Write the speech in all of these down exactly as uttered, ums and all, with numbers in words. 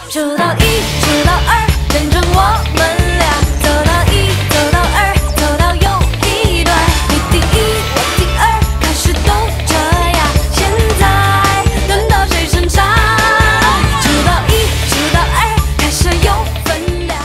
数到一，数到二，变成我们俩。走到一，走到二，走到又一段。你第一，我第二，开始都这样。现在轮到谁身上？数到一，数到二，开始有分量。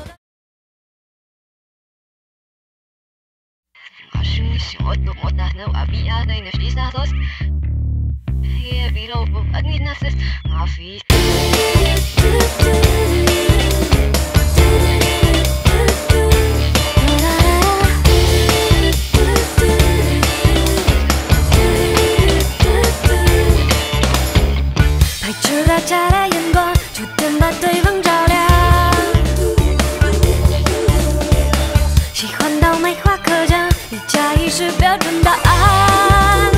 排除大家的眼光，就点把对方照亮。喜欢到没话可讲，一加一是标准答案。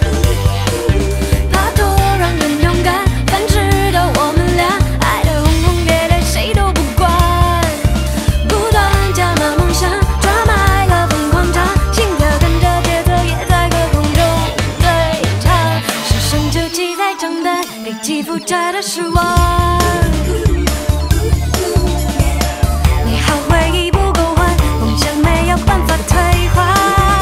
怕多让人勇敢，繁殖的我们俩，爱得轰轰烈烈，谁都不管。不断加码梦想，抓买了疯狂场，心跳跟着节奏也在歌空中对唱。是生就记在账单，累积负债的失望。美好回忆不够还，梦想没有办法退还。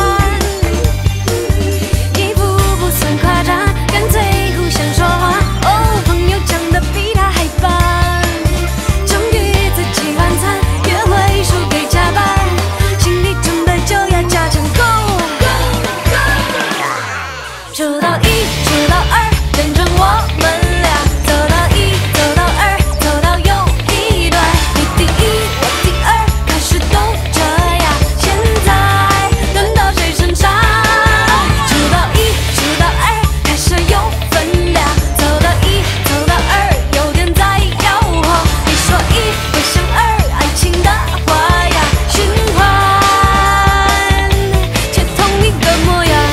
一步不算夸张，干脆互相说话。哦，朋友讲的比他还棒。终于自己晚餐，约会输给加班，心里准备就要加强 Go Go Go。数到一，数到二，变成我们俩。走到一，走到二，走到又一段。你第一，我第二，开始都这样。现在轮到谁身上？数到一，数到二，开始有分量。走到一，走到二，有点在摇晃。你说一，我想二，爱情的花样循环，却同一个模样。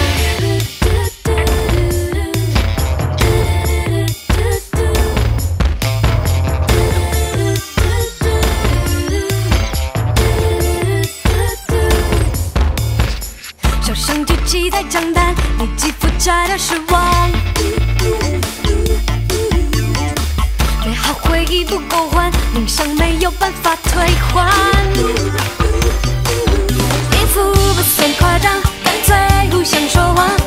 小声就记在账单，累积负债的失望。美好回忆不够还，梦想没有办法退还。一副不算夸张，干脆互相说谎。